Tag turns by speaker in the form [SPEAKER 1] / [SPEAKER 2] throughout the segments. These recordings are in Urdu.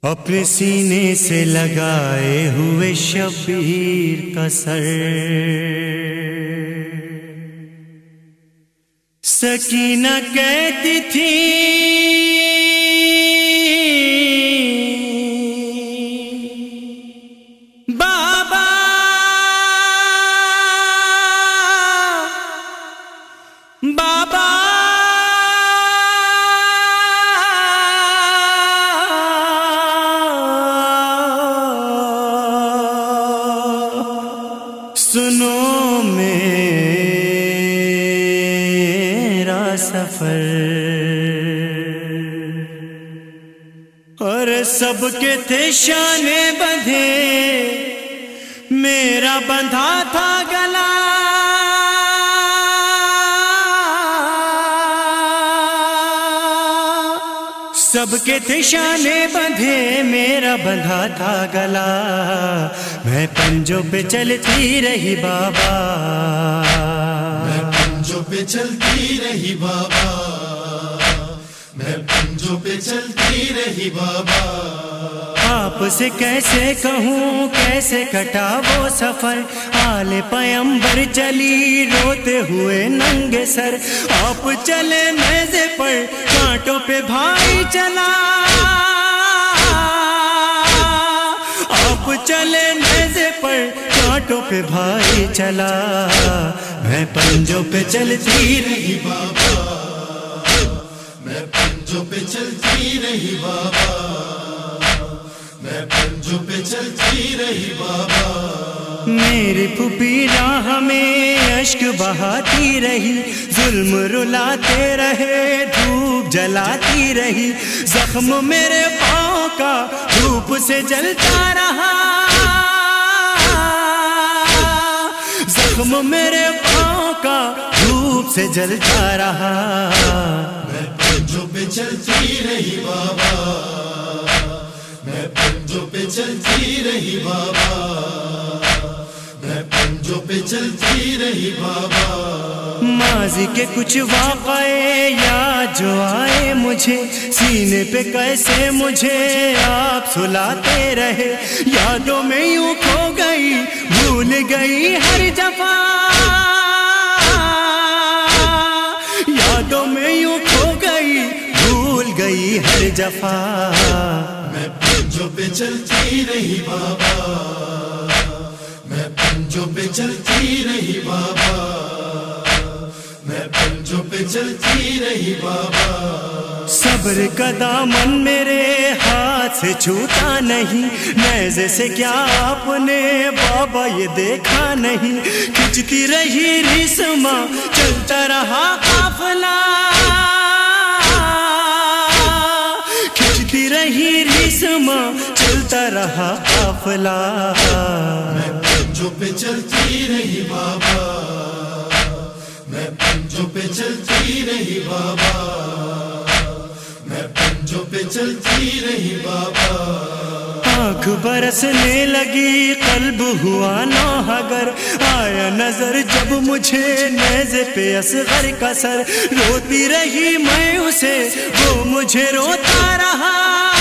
[SPEAKER 1] اپنے سینے سے لگائے ہوئے شبیر کا سر، سکینہ کہتی تھی بابا بابا سنو میرا سفر، اور سب کے تھے شانے بندھے، میرا بندھا تھا گلا، سب کے تھے شانے بندھے، میرا بندھا تھا گلا، میں پنجوں پہ چلتی رہی بابا،
[SPEAKER 2] میں پنجوں پہ چلتی رہی بابا، میں پنجوں پہ چلتی رہی بابا،
[SPEAKER 1] آپ سے کیسے کہوں کیسے کٹا وہ سفر، آل پیمبر چلی روتے ہوئے ننگے سر، آپ چلے نیزے پر کانٹوں پہ بھائی چلا، آپ چلے نیزے پر کانٹوں پہ بھائی چلا، میں پنجوں پہ چلتی رہی
[SPEAKER 2] بابا، میں پنجوں پہ چلتی رہی بابا، میں پنجوں پہ چلتی رہی بابا،
[SPEAKER 1] میری پھوپھی راہ میں اشک بہاتی رہی، ظلم رلاتے رہے دھوپ جلاتی رہی، زخم میرے پاؤں کا دھوپ سے جلتا رہا، زخم میرے پاؤں کا دھوپ سے جلتا رہا،
[SPEAKER 2] میں پنجوں پہ چلتی رہی بابا، میں پنجوں پہ چلتی رہی بابا، میں پنجوں پہ چلتی رہی بابا،
[SPEAKER 1] ماضی کے کچھ واقعے یاد جو آئے مجھے، سینے پہ کیسے مجھے آپ سلاتے رہے، یادوں میں یوں کھو گئی بھول گئی ہر جفا، یادوں میں یوں کھو گئی بھول گئی ہر جفا،
[SPEAKER 2] میں پنجوں پہ چلتی رہی بابا، میں پنجوں پہ چلتی رہی بابا، میں پنجوں پہ چلتی رہی بابا،
[SPEAKER 1] صبر کا دامن میرے ہاتھ سے چھوٹا نہیں، نیزے سے کیا آپ نے بابا یہ دیکھا نہیں، کھچتی رہی ریسما چلتا رہا قافلہ، کھچتی رہی ریسما چلتا رہا قافلہ،
[SPEAKER 2] میں پنجوں پہ چلتی رہی بابا، میں پنجوں پہ چلتی رہی بابا، میں پنجوں پہ چلتی رہی بابا،
[SPEAKER 1] آنکھ برسنے لگی قلب ہوا نوحگر، آیا نظر جب مجھے نیزے پہ اصغر کا سر، روتی رہی میں اسے وہ مجھے روتا رہا،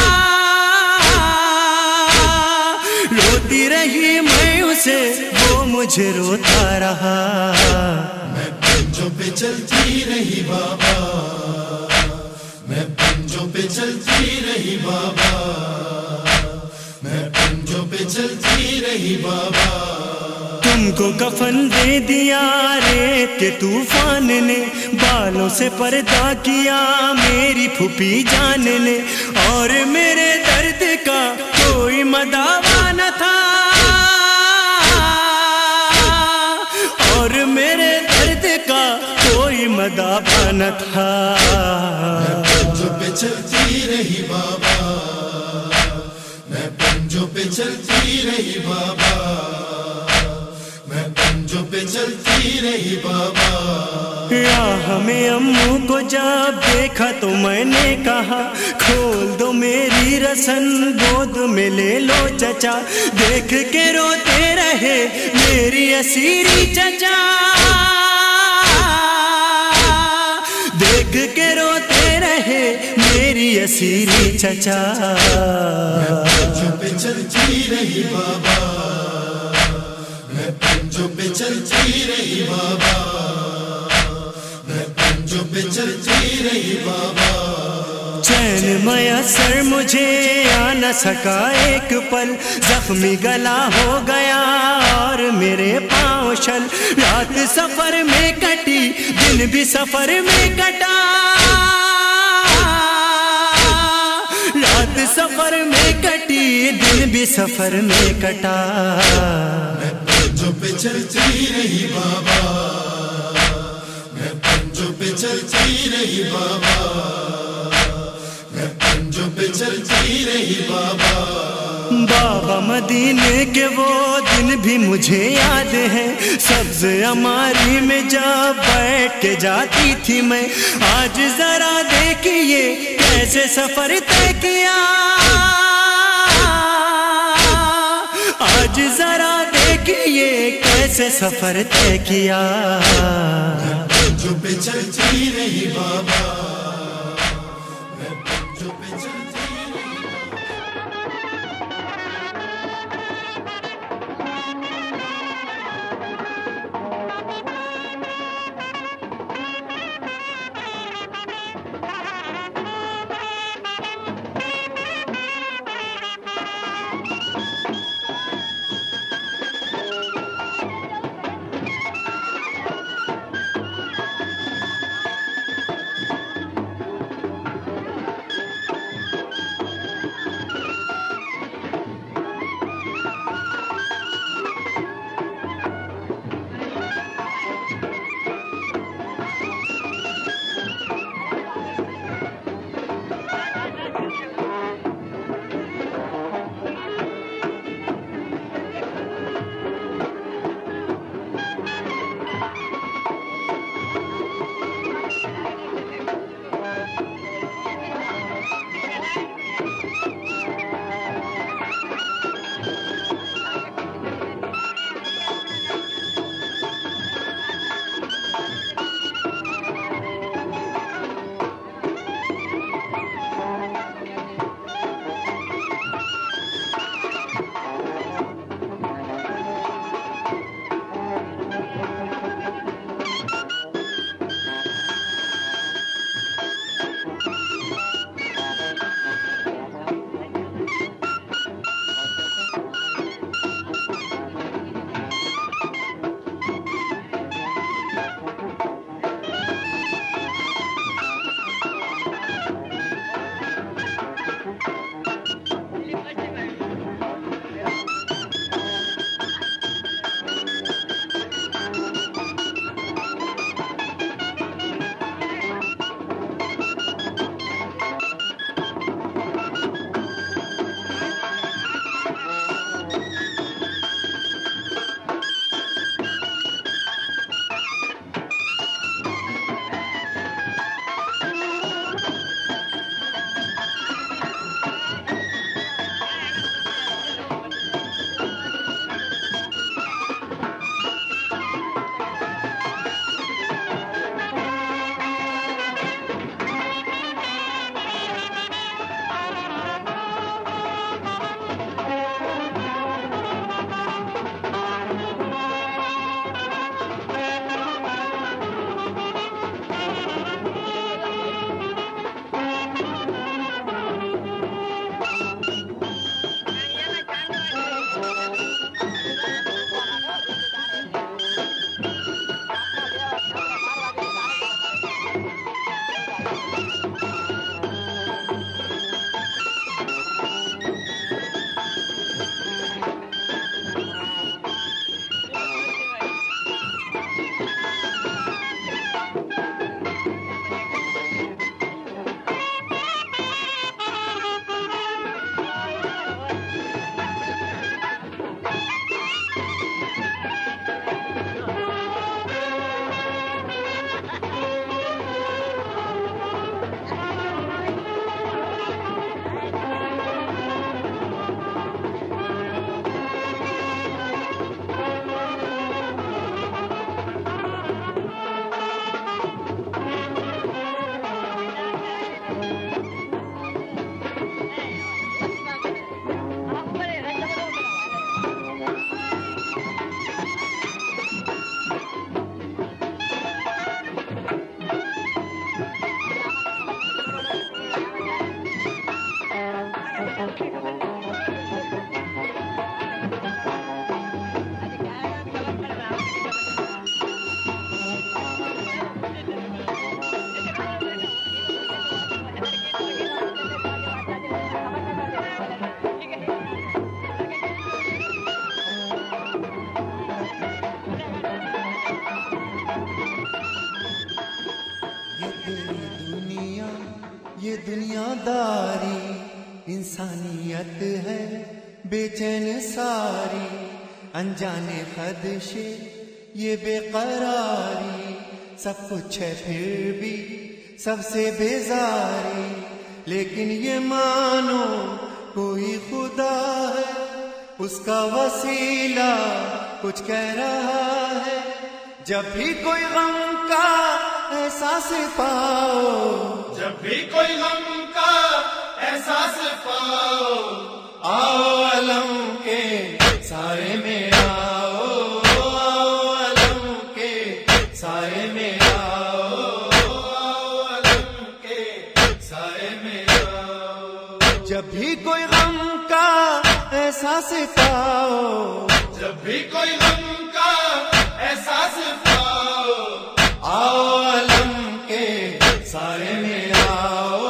[SPEAKER 1] روتی رہی میں اسے وہ مجھے روتا رہا،
[SPEAKER 2] میں پنجوں پہ چلتی رہی بابا، میں پنجوں پہ چلتی رہی بابا، میں پنجوں پہ چلتی رہی بابا،
[SPEAKER 1] تم کو کفن دے دیا ریت کے طوفان نے، بالوں سے پردہ کیا میری پھوپھی جان نے، اور میرے درد کا کوئی مداوا نہ تھا، اور میرے درد کا کوئی مداوا نہ تھا،
[SPEAKER 2] میں پنجوں پہ چلتی رہی بابا، میں پنجوں پہ چلتی رہی بابا، میں پنجوں پہ چلتی رہی بابا،
[SPEAKER 1] ہمیں امو کو جب دیکھا تو میں نے کہا کھول دو میری رسن گود میں لے لو چچا، دیکھ کے روتے رہے میری اسیری چچا، دیکھ کے روتے رہے میری اسیری چچا،
[SPEAKER 2] पंजों पे चलती रही बाबा, मैं पंजों पे चलती रही बाबा, मैं पंजों पे चलती रही बाबा।
[SPEAKER 1] चैन मयसर मुझे आ न सका एक पल, जख्मी गला हो गया और मेरे पाँव शल। रात सफर में कटी, दिन भी सफर में कटा, रात सफर में कटी, दिन भी सफर में कटा।
[SPEAKER 2] मैं पंजों पे चलती रही बाबा, मैं पंजों पे चलती रही बाबा, मैं पंजों पे चलती रही बाबा।
[SPEAKER 1] बाबा मदीने के वो दिन भी मुझे याद है, सब्ज अमारी में जब बैठ के जाती थी मैं। आज जरा देखिए कैसे सफर तय किया, आज जरा देखिए कैसे सफर तय किया।
[SPEAKER 2] मैं पंजों पे चलती रही बाबा, मैं पंजों पे चलती रही।
[SPEAKER 1] یہ دنیا داری انسانیت ہے بے چین ساری، انجانے خدشے یہ بے قراری، سب کچھ ہے پھر بھی سب سے بیزاری، لیکن یہ مانو کوئی خدا ہے، اس کا وسیلہ کچھ کہہ رہا ہے۔ جب بھی کوئی غم کا احساس پاؤ،
[SPEAKER 2] جب بھی کوئی غم کا احساس پاؤ،
[SPEAKER 1] آؤ علم کے سائے میں آؤ، آؤ علم کے سائے میں آؤ،
[SPEAKER 2] آؤ علم کے سائے میں آؤ۔
[SPEAKER 1] جب بھی کوئی غم کا احساس پاؤ،
[SPEAKER 2] جب بھی کوئی غم کا احساس پاؤ،
[SPEAKER 1] آؤ علم کے سائے میں آؤ،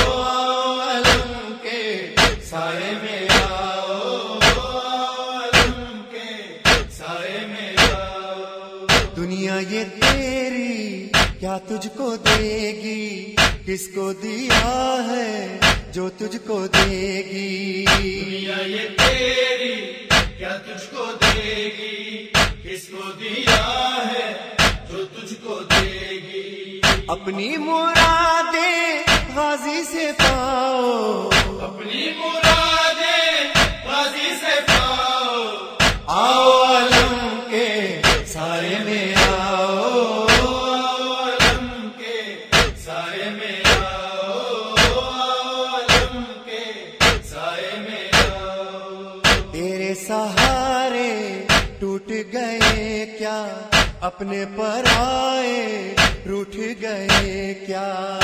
[SPEAKER 1] آؤ علم کے سائے میں آؤ،
[SPEAKER 2] آؤ علم کے سائے میں آؤ۔
[SPEAKER 1] دنیا یہ تیری کیا تجھ کو دے گی، کس کو دیا ہے جو تجھ کو دے گی،
[SPEAKER 2] دنیا یہ تیری کیا تجھ کو دے گی، کس کو دیا ہے جو تجھ کو دے گی۔
[SPEAKER 1] اپنی مرادیں غازی سے پاؤ،
[SPEAKER 2] اپنی مرادیں غازی سے پاؤ،
[SPEAKER 1] آؤ علم کے سائے میں آؤ،
[SPEAKER 2] آؤ علم کے سائے میں آؤ، آؤ علم کے سائے میں آؤ۔
[SPEAKER 1] تیرے سہارے ٹوٹ گئے کیا، اپنے پر آئے روٹھ گئے کیا،